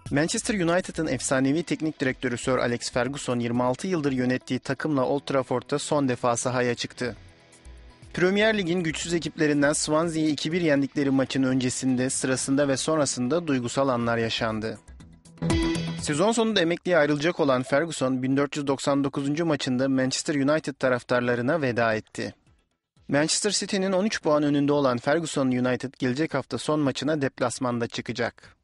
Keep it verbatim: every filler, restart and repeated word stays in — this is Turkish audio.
Manchester United'ın efsanevi teknik direktörü Sir Alex Ferguson yirmi altı yıldır yönettiği takımla Old Trafford'da son defa sahaya çıktı. Premier Lig'in güçsüz ekiplerinden Swansea'yı iki bir yendikleri maçın öncesinde, sırasında ve sonrasında duygusal anlar yaşandı. Sezon sonunda emekliye ayrılacak olan Ferguson, bin dört yüz doksan dokuzuncu maçında Manchester United taraftarlarına veda etti. Manchester City'nin on üç puan önünde olan Ferguson United gelecek hafta son maçına deplasmanda çıkacak.